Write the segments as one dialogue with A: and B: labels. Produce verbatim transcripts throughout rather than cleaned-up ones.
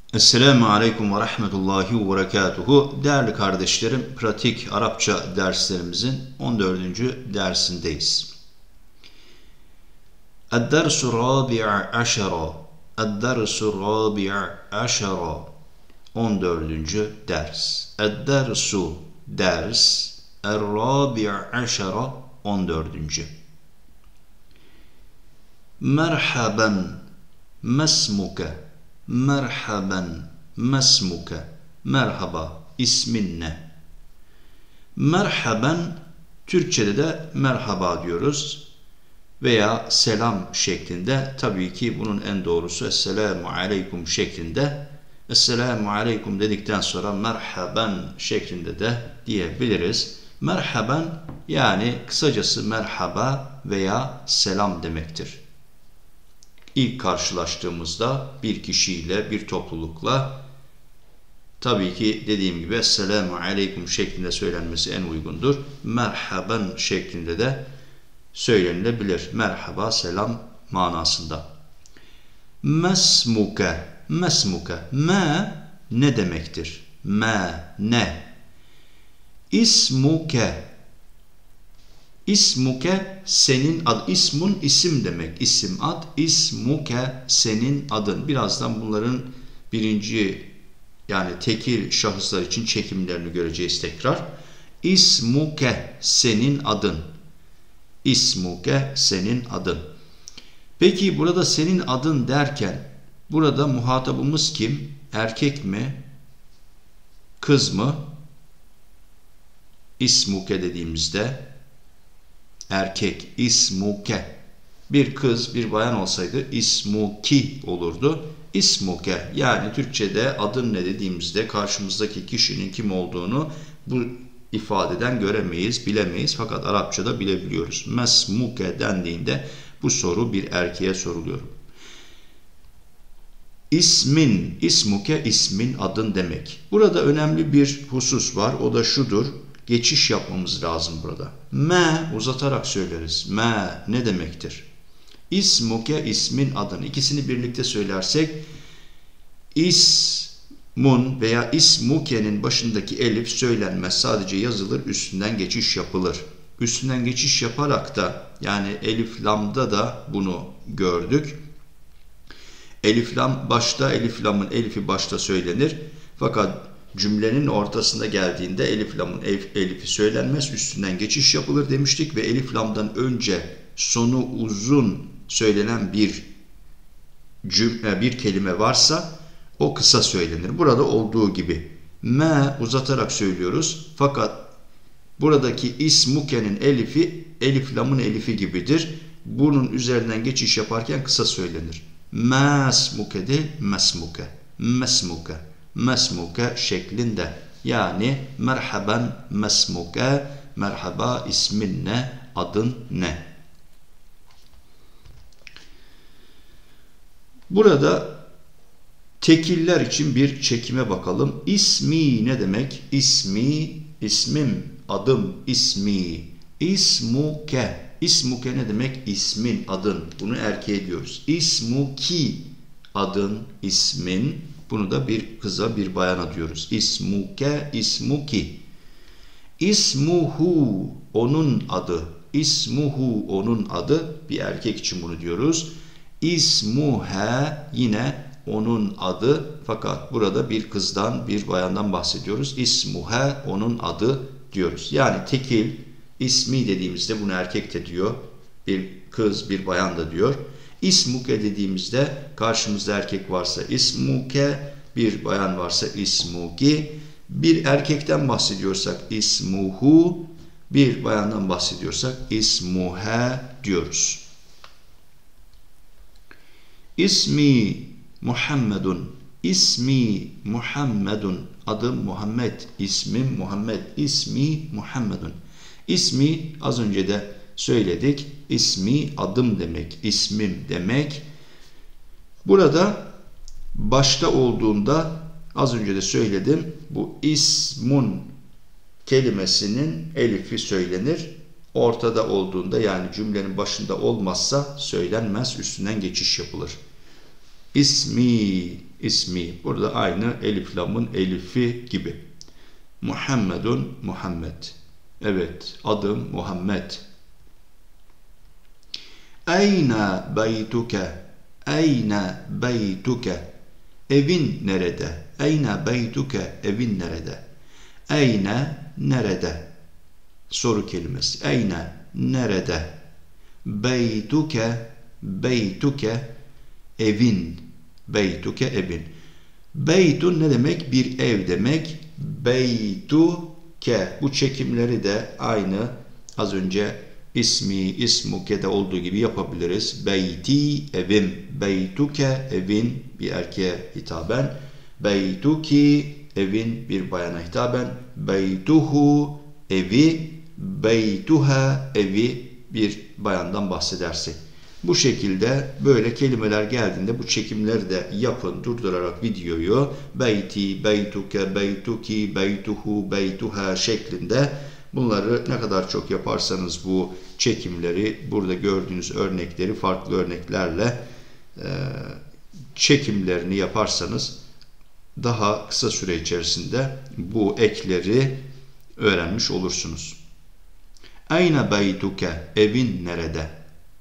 A: Esselamu Aleyküm ve Rahmetullahi ve Berekatuhu. Değerli kardeşlerim, pratik Arapça derslerimizin on dördüncü dersindeyiz. Ed-dersu rabi'a aşara. Ed-dersu rabi'a aşara. on dördüncü ders. Ed-dersu ders. Er-rabi'a aşara. on dördüncü. Merhaben mesmuke. Merhaben mesmuke. Merhaba, ismin ne? Merhaben, Türkçe'de de merhaba diyoruz. Veya selam şeklinde. Tabii ki bunun en doğrusu Esselamu Aleyküm şeklinde. Esselamu Aleyküm dedikten sonra merhaben şeklinde de diyebiliriz. Merhaben yani kısacası merhaba veya selam demektir. İlk karşılaştığımızda bir kişiyle, bir toplulukla tabii ki dediğim gibi Esselamu Aleyküm şeklinde söylenmesi en uygundur. Merhaben şeklinde de söylenilebilir. Merhaba, selam manasında. Mesmuke, mesmuke. Me ne demektir? Me ne? İsmuke. İsmuke senin ad. İsmun isim demek. İsim ad. İsmuke senin adın. Birazdan bunların birinci yani tekil şahıslar için çekimlerini göreceğiz tekrar. İsmuke senin adın. İsmuke senin adın. Peki burada senin adın derken burada muhatabımız kim? Erkek mi? Kız mı? İsmuke dediğimizde erkek, ismuke. Bir kız, bir bayan olsaydı ismuki olurdu. İsmuke yani Türkçe'de adın ne dediğimizde karşımızdaki kişinin kim olduğunu bu ifadeden göremeyiz, bilemeyiz. Fakat Arapçada bilebiliyoruz. Mesmuke dendiğinde bu soru bir erkeğe soruluyor. İsmin, ismuke ismin adın demek. Burada önemli bir husus var. O da şudur. Geçiş yapmamız lazım burada. Me uzatarak söyleriz. Me ne demektir? İsmuke ismin adın. İkisini birlikte söylersek ismun veya ismuke'nin başındaki elif söylenmez. Sadece yazılır, üstünden geçiş yapılır. Üstünden geçiş yaparak da yani elif lamda da bunu gördük. Elif lam başta, elif lamın elifi başta söylenir. Fakat cümlenin ortasında geldiğinde elif lamın elif, elifi söylenmez, üstünden geçiş yapılır demiştik ve elif lamdan önce sonu uzun söylenen bir cümle, bir kelime varsa o kısa söylenir. Burada olduğu gibi me uzatarak söylüyoruz. Fakat buradaki ismuke'nin elifi elif lamın elifi gibidir. Bunun üzerinden geçiş yaparken kısa söylenir. Mesmuke değil, mesmuke. Mesmuke. Mesmuke şeklinde. Yani merhaben mesmuke, merhaba ismin ne, adın ne? Burada tekiller için bir çekime bakalım. İsmi ne demek? İsmi, ismim, adım, ismi. İsmuke. İsmuke ne demek? İsmin, adın. Bunu erkeğe diyoruz. İsmuki, adın, ismin. Bunu da bir kıza, bir bayana diyoruz. İsmuke, ismuki. İsmuhu, onun adı. İsmuhu, onun adı. Bir erkek için bunu diyoruz. İsmuhe, yine onun adı. Fakat burada bir kızdan, bir bayandan bahsediyoruz. İsmuhe, onun adı diyoruz. Yani tekil, ismi dediğimizde bunu erkek de diyor. Bir kız, bir bayan da diyor. İsmuke dediğimizde karşımızda erkek varsa ismuke, bir bayan varsa ismuki, bir erkekten bahsediyorsak ismuhu, bir bayandan bahsediyorsak ismuhe diyoruz. İsmi Muhammedun, ismi Muhammedun, adım Muhammed, ismim Muhammed, ismi Muhammedun. İsmi az önce de söyledik. İsmi adım demek, ismim demek. Burada başta olduğunda az önce de söyledim. Bu ismun kelimesinin elifi söylenir. Ortada olduğunda yani cümlenin başında olmazsa söylenmez, üstünden geçiş yapılır. İsmi ismi. Burada aynı elif lamın elifi gibi. Muhammedun Muhammed. Evet, adım Muhammed. Eyne beytuke. Eyne beytuke. Evin nerede? Eyne beytuke. Evin nerede? Eyne nerede? Soru kelimesi. Eyne nerede? Beytuke. Beytuke. Evin. Beytuke evin. Beytun ne demek? Bir ev demek. Beytuke. Bu çekimleri de aynı az önce ismi, ismuke'de olduğu gibi yapabiliriz. Beyti evim. Beytuke evin bir erkeğe hitaben. Beytuki evin bir bayana hitaben. Beytuhu evi. Beytuha evi bir bayandan bahsedersek. Bu şekilde böyle kelimeler geldiğinde bu çekimleri de yapın durdurarak videoyu. Beyti, beytuke, beytuki, beytuhu, beytuha şeklinde bunları ne kadar çok yaparsanız bu çekimleri, burada gördüğünüz örnekleri farklı örneklerle e, çekimlerini yaparsanız daha kısa süre içerisinde bu ekleri öğrenmiş olursunuz. Eyne beytuke, evin nerede?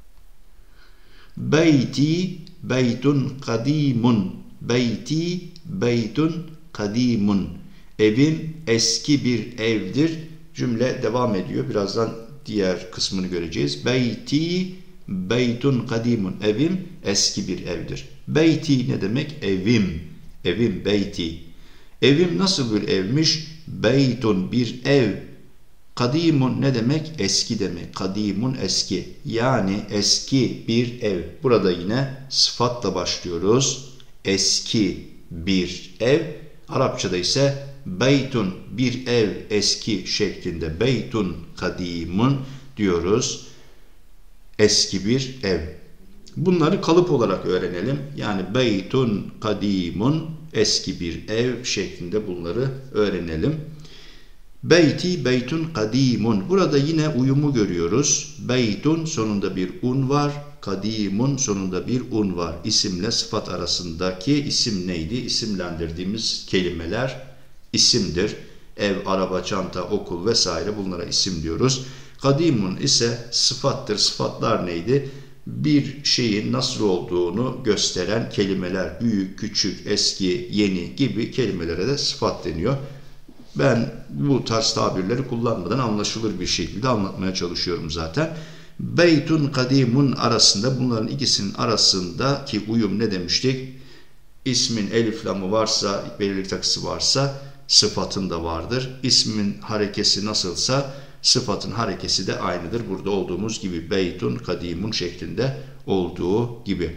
A: Beyti beytun kadimun. Beyti beytun kadimun. Evim eski bir evdir. Cümle devam ediyor. Birazdan diğer kısmını göreceğiz. Beyti beytun kadimun. Evim eski bir evdir. Beyti ne demek? Evim. Evim beyti. Evim nasıl bir evmiş? Beytun bir ev. Kadimun ne demek? Eski demek. Kadimun eski. Yani eski bir ev. Burada yine sıfatla başlıyoruz. Eski bir ev. Arapçada ise beytun bir ev eski şeklinde. Beytun kadimun diyoruz. Eski bir ev. Bunları kalıp olarak öğrenelim. Yani beytun kadimun eski bir ev şeklinde bunları öğrenelim. Beyti beytun kadimun. Burada yine uyumu görüyoruz. Beytun sonunda bir un var. Kadimun sonunda bir un var. İsimle sıfat arasındaki isim neydi? İsimlendirdiğimiz kelimeler isimdir. Ev, araba, çanta, okul vesaire bunlara isim diyoruz. Kadimun ise sıfattır. Sıfatlar neydi? Bir şeyin nasıl olduğunu gösteren kelimeler. Büyük, küçük, eski, yeni gibi kelimelere de sıfat deniyor. Ben bu tarz tabirleri kullanmadan anlaşılır bir şekilde anlatmaya çalışıyorum zaten. Beytun kadimun arasında bunların ikisinin arasındaki uyum ne demiştik? İsmin elif lamı varsa, belirlilik takısı varsa sıfatın da vardır. İsmin harekesi nasılsa sıfatın harekesi de aynıdır. Burada olduğumuz gibi beytun kadimun şeklinde olduğu gibi.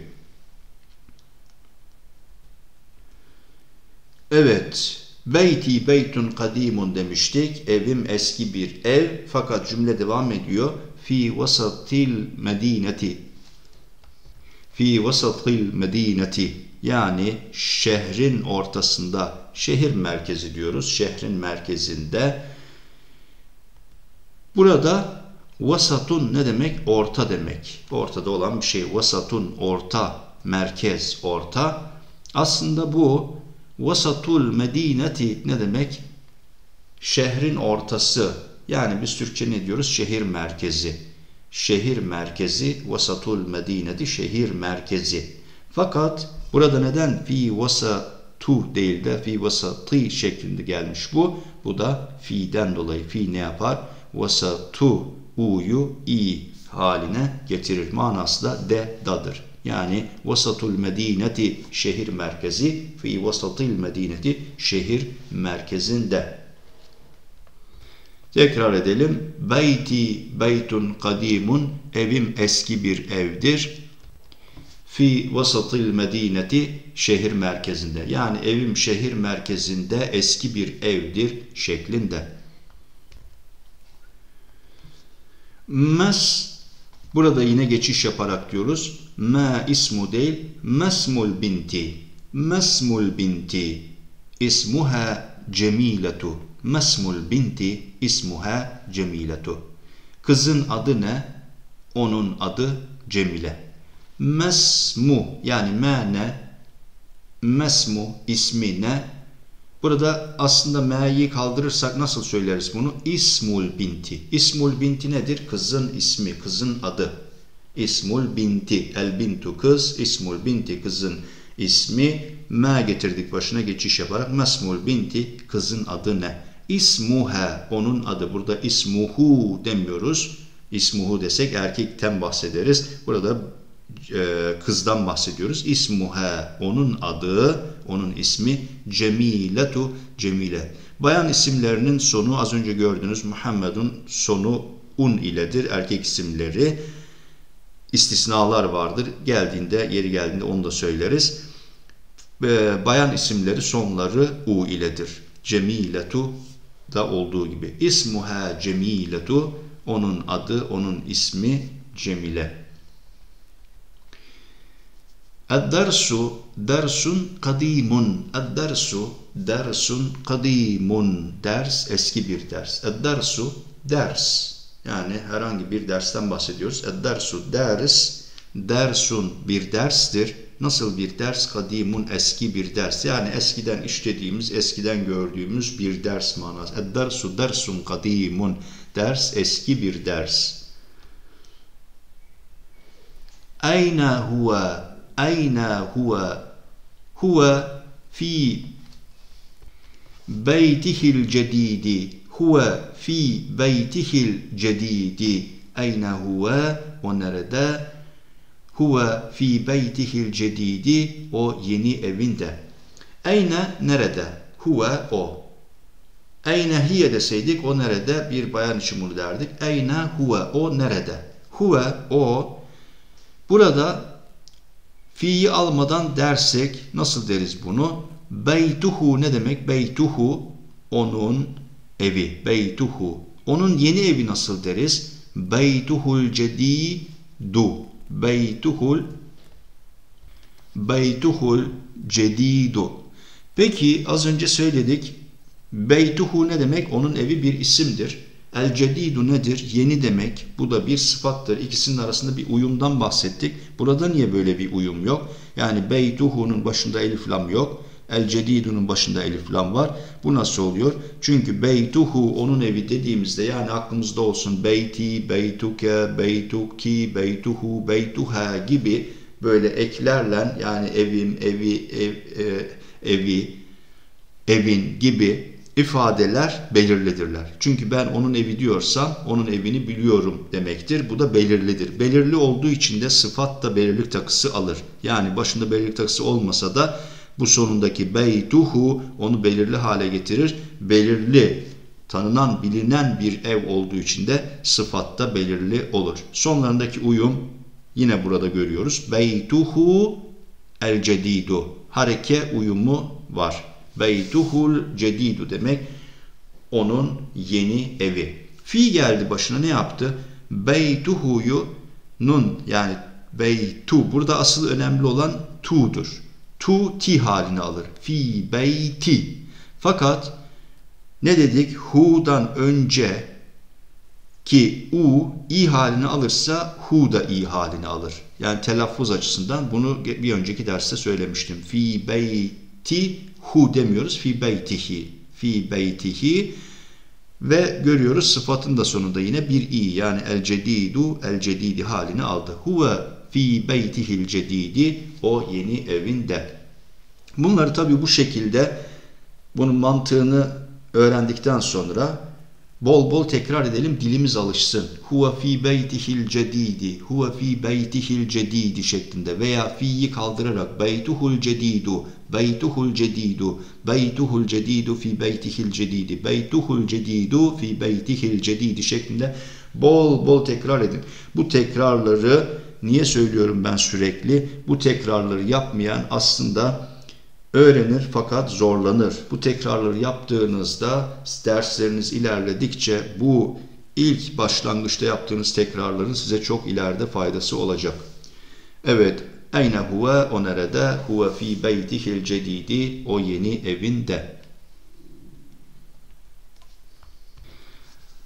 A: Evet. Beyti beytun kadimun demiştik. Evim eski bir ev. Fakat cümle devam ediyor. Fi vasatil medineti. Fi vasatil medineti. Yani şehrin ortasında. Şehir merkezi diyoruz. Şehrin merkezinde. Burada vasatun ne demek? Orta demek. Ortada olan bir şey. Vasatun orta. Merkez orta. Aslında bu vasatul medineti ne demek? Şehrin ortası. Yani biz Türkçe ne diyoruz? Şehir merkezi. Şehir merkezi vasatul medineti şehir merkezi. Fakat burada neden fi vasatu değil de fi vasati şeklinde gelmiş bu? Bu da fi'den dolayı. Fi ne yapar? Vasatu u'yu i haline getirir. Manası da de dadır. Yani vasatul medineti şehir merkezi, fi vasatil medineti şehir merkezinde. Tekrar edelim. Beyti beytun kadimun, evim eski bir evdir. Fi vasatil medineti şehir merkezinde. Yani evim şehir merkezinde eski bir evdir şeklinde. Mes burada yine geçiş yaparak diyoruz. Ma ismu değil, mesmul binti. Mesmul binti. İsmuha cemiletu. Mesmul binti ismuha cemiletu. Kızın adı ne? Onun adı Cemile. Mesmu yani me ne? mesmu ismi ne? Burada aslında me'yi kaldırırsak nasıl söyleriz bunu? İsmul binti. İsmul binti nedir? Kızın ismi, kızın adı. İsmul binti. El bintu kız. İsmul binti kızın ismi. Me getirdik başına geçiş yaparak. Mesmul binti kızın adı ne? İsmuha onun adı. Burada ismuhu demiyoruz. İsmuhu desek erkekten bahsederiz. Burada e, kızdan bahsediyoruz. İsmuha onun adı, onun ismi Cemiletu Cemile. Bayan isimlerinin sonu az önce gördüğünüz Muhammedun sonu un iledir. Erkek isimleri istisnalar vardır. Geldiğinde, yeri geldiğinde onu da söyleriz. E, bayan isimleri sonları u iledir. Cemiletu da olduğu gibi. İsmuha Cemiletu onun adı, onun ismi Cemile. Ed-dersu dersun kadimun. Ed-dersu dersun kadimun. Ders eski bir ders. Ed-dersu ders. Yani herhangi bir dersten bahsediyoruz. Ed-dersu ders. Dersun bir derstir. Nasıl bir ders? Kadimun eski bir ders. Yani eskiden işlediğimiz, eskiden gördüğümüz bir ders manası. Ed-dersu dersun kadimun. Ders eski bir ders. Ayna huwa. Ayna huwa. Huwa fi beytihil cedidi. Huwa fi beytihil cedidi. Ayna huwa. O nerede? Huwa fi beytihil cedidi. O yeni evinde. Ayna nerede? Huwa o. Ayna hiye deseydik o nerede? Bir bayan için bunu derdik. Ayna huwa o nerede? Huwa o. Burada fi'yi almadan dersek nasıl deriz bunu? Beytuhu ne demek? Beytuhu onun evi. Beytuhu. Onun yeni evi nasıl deriz? Beytuhul cedidu. Beytuhul Beytuhul cedidu. Peki az önce söyledik. Beytuhu ne demek? Onun evi bir isimdir. El cedidu nedir? Yeni demek. Bu da bir sıfattır. İkisinin arasında bir uyumdan bahsettik. Burada niye böyle bir uyum yok? Yani beytuhu'nun başında elif lam yok. El cedidu'nun başında elif lam var. Bu nasıl oluyor? Çünkü beytuhu onun evi dediğimizde yani aklımızda olsun beyti, beytuke, beytuki, beytuhu, beytuha gibi böyle eklerle yani evim, evi, ev, e, evi, evin gibi ifadeler belirlidirler. Çünkü ben onun evi diyorsam onun evini biliyorum demektir. Bu da belirlidir. Belirli olduğu için de sıfat da belirlilik takısı alır. Yani başında belirlilik takısı olmasa da bu sonundaki beytuhu onu belirli hale getirir. Belirli, tanınan, bilinen bir ev olduğu için de sıfat da belirli olur. Sonlarındaki uyum yine burada görüyoruz. Beytuhu el cedidu. Hareke uyumu var. Beytuhul cedidu demek onun yeni evi. Fi geldi başına ne yaptı? Beytuhu'yu nun yani beytu burada asıl önemli olan tu'dur. Tu ti halini alır. Fi beyti. Fakat ne dedik? Hu'dan önce ki u i halini alırsa hu da i halini alır. Yani telaffuz açısından bunu bir önceki derste söylemiştim. Fi beyti hu demiyoruz. Fi beytihi. Fi beytihi. Ve görüyoruz sıfatın da sonunda yine bir i yani el cedidu el cedidi halini aldı. Huve fi beytihil cedidi o yeni evinde. Bunları tabii bu şekilde bunun mantığını öğrendikten sonra bol bol tekrar edelim dilimiz alışsın. Huve fi beytihil cedidi, huve fi beytihil cedidi şeklinde veya fi'yi kaldırarak beytuhul cedidu, beytuhul cedidu, beytuhul cedidu fi beytihil cedidi, beytuhul cedidu fi beytihil cedidi şeklinde bol bol tekrar edin. Bu tekrarları niye söylüyorum ben sürekli? Bu tekrarları yapmayan aslında öğrenir fakat zorlanır. Bu tekrarları yaptığınızda dersleriniz ilerledikçe bu ilk başlangıçta yaptığınız tekrarların size çok ileride faydası olacak. Evet. Eyne huve o nerede? Huve fi beytihil cedidi o yeni evinde.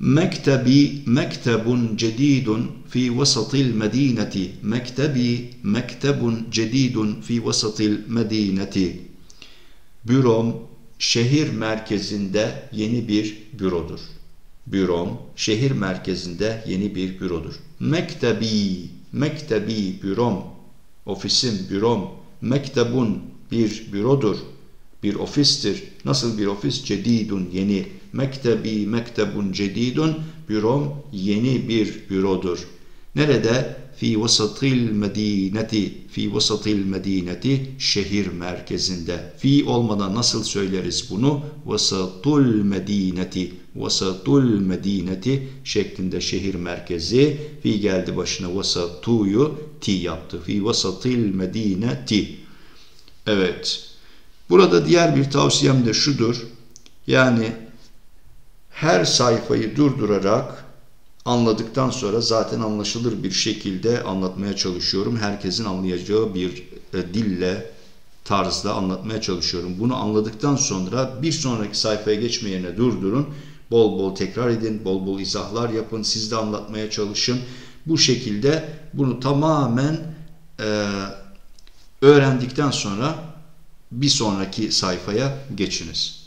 A: Mektebi mektebun cedidun fi vasatil medineti. Mektebi mektebun cedidun fi vasatil medineti. Bürom şehir merkezinde yeni bir bürodur. Bürom şehir merkezinde yeni bir bürodur. Mektebi, mektebi bürom, ofisim, bürom. Mektebun bir bürodur, bir ofistir. Nasıl bir ofis? Cedidun yeni. Mektebi mektebun cedidun, bürom yeni bir bürodur. Nerede? Fi vasatil medineti, fi vasatil medineti, şehir merkezinde. Fi olmadan nasıl söyleriz bunu? Vasatul medineti, vasatul medineti şeklinde şehir merkezi. Fi geldi başına vasatuyu ti yaptı. Fi vasatil medineti. Evet. Burada diğer bir tavsiyem de şudur. Yani her sayfayı durdurarak anladıktan sonra zaten anlaşılır bir şekilde anlatmaya çalışıyorum. Herkesin anlayacağı bir e, dille, tarzla anlatmaya çalışıyorum. Bunu anladıktan sonra bir sonraki sayfaya geçme yerine durdurun. Bol bol tekrar edin, bol bol izahlar yapın, siz de anlatmaya çalışın. Bu şekilde bunu tamamen e, öğrendikten sonra bir sonraki sayfaya geçiniz.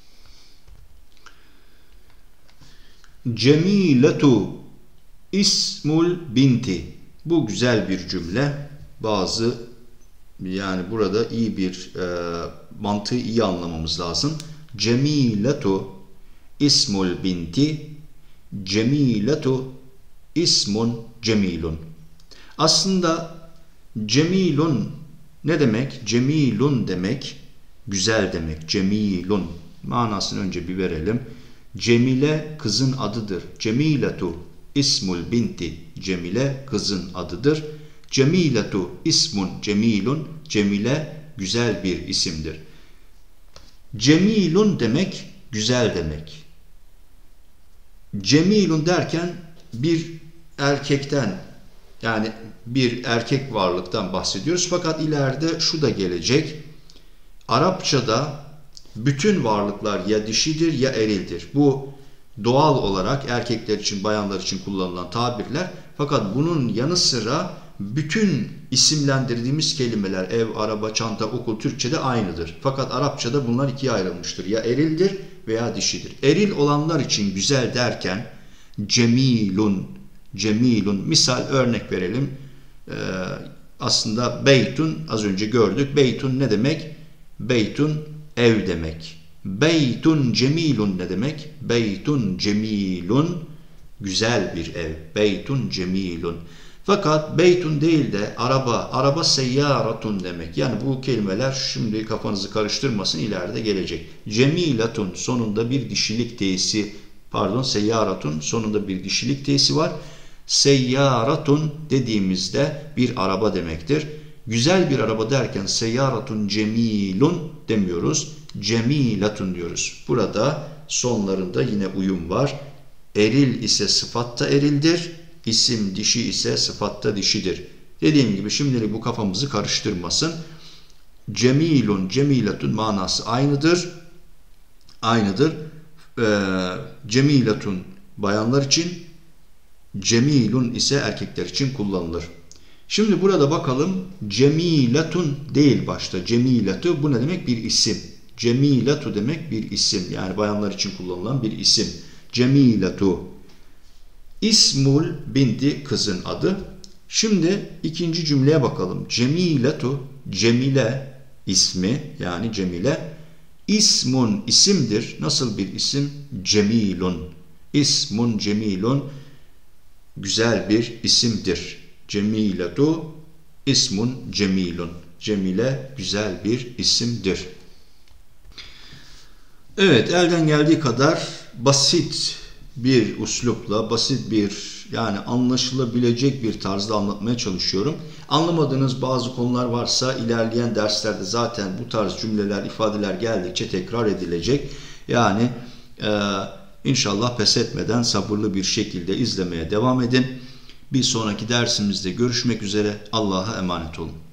A: Cemiletu ismul binti. Bu güzel bir cümle. Bazı yani burada iyi bir e, mantığı iyi anlamamız lazım. Cemiletu ismul binti. Cemiletu ismun cemilun. Aslında cemilun ne demek? Cemilun demek güzel demek. Cemilun manasını önce bir verelim. Cemile kızın adıdır. Cemiletu ismul binti. Cemile kızın adıdır. Cemiletu ismun cemilun. Cemile güzel bir isimdir. Cemilun demek güzel demek. Cemilun derken bir erkekten yani bir erkek varlıktan bahsediyoruz. Fakat ileride şu da gelecek. Arapçada bütün varlıklar ya dişidir ya erildir. Bu doğal olarak erkekler için, bayanlar için kullanılan tabirler. Fakat bunun yanı sıra bütün isimlendirdiğimiz kelimeler, ev, araba, çanta, okul, Türkçe'de aynıdır. Fakat Arapçada bunlar ikiye ayrılmıştır. Ya erildir veya dişidir. Eril olanlar için güzel derken cemilun, cemilun. Misal örnek verelim. Ee, aslında beytun az önce gördük. Beytun ne demek? Beytun ev demek. Beytun cemilun ne demek? Beytun cemilun güzel bir ev. Beytun cemilun. Fakat beytun değil de araba, araba seyyaratun demek. Yani bu kelimeler şimdi kafanızı karıştırmasın, ileride gelecek. Cemilatun sonunda bir dişilik t'si, pardon seyyaratun sonunda bir dişilik t'si var. Seyyaratun dediğimizde bir araba demektir. Güzel bir araba derken seyyaratun cemilun demiyoruz. Cemilatun diyoruz. Burada sonlarında yine uyum var. Eril ise sıfatta erildir. İsim dişi ise sıfatta dişidir. Dediğim gibi şimdilik bu kafamızı karıştırmasın. Cemilun, cemilatun manası aynıdır. Aynıdır. Ee, cemilatun bayanlar için, cemilun ise erkekler için kullanılır. Şimdi burada bakalım. Cemilatun değil başta. Cemilatu bu ne demek? Bir isim. Cemilatu demek bir isim. Yani bayanlar için kullanılan bir isim. Cemilatu. İsmul binti kızın adı. Şimdi ikinci cümleye bakalım. Cemilatu, Cemile ismi yani Cemile. İsmun isimdir. Nasıl bir isim? Cemilun. İsmun cemilun güzel bir isimdir. Cemilatu ismun cemilun. Cemile güzel bir isimdir. Evet, elden geldiği kadar basit bir üslupla, basit bir yani anlaşılabilecek bir tarzda anlatmaya çalışıyorum. Anlamadığınız bazı konular varsa ilerleyen derslerde zaten bu tarz cümleler, ifadeler geldikçe tekrar edilecek. Yani e, inşallah pes etmeden sabırlı bir şekilde izlemeye devam edin. Bir sonraki dersimizde görüşmek üzere. Allah'a emanet olun.